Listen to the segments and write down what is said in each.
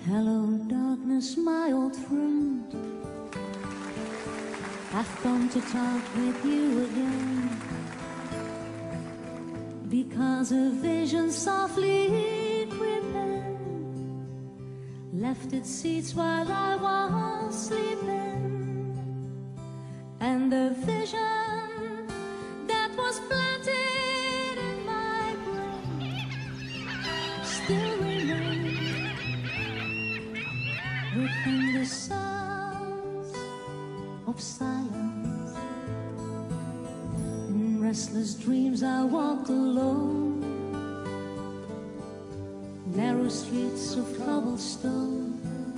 Hello, darkness, my old friend. I've come to talk with you again, because a vision softly creeping left its seeds while I was sleeping, and the vision that was planted in my brain still remains within the sounds of silence. In restless dreams I walked alone, narrow streets of cobblestone,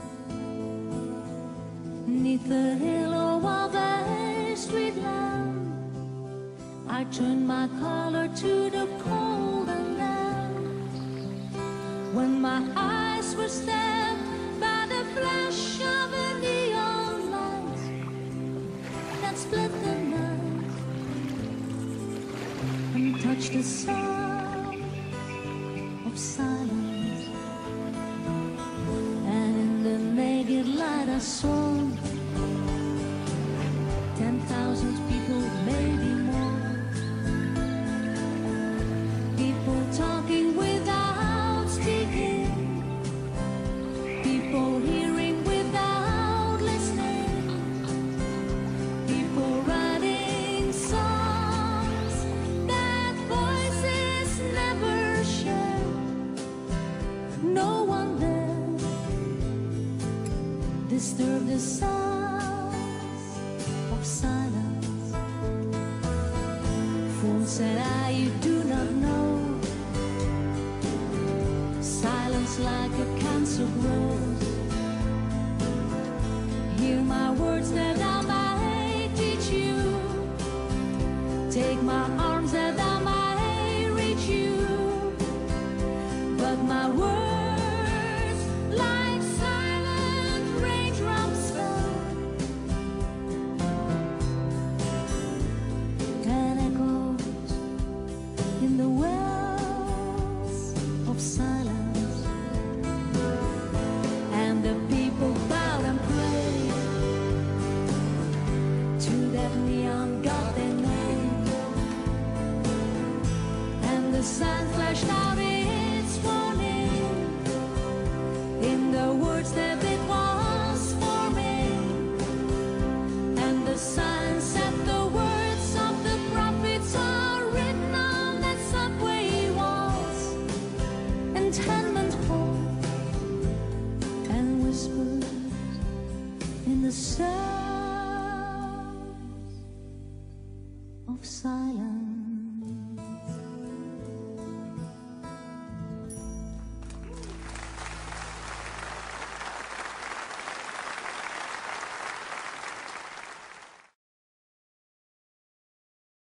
neath the halo of a street lamp. I turned my collar to the cold and damp, when my eyes were stabbed by the flash of a neon light that split the night and touched the sound of silence. And in the naked light I saw 10,000 people, maybe more, people talking without speaking, people hearing without listening, people writing songs that voices never share. No one there disturbed the sounds of silence. Fool, said I, you do not know, silence like a cancer grows. Hear my words that I might teach you, take my arms that I might reach you, but my words like silent raindrops fell and echoes in the wells of silence. And the people bowed and prayed to that neon god they made, and the sun flashed out its warning in the words that it was forming, and the sun said the words of the prophets are written on that subway walls, and tenement halls, and whispered in the sounds of silence.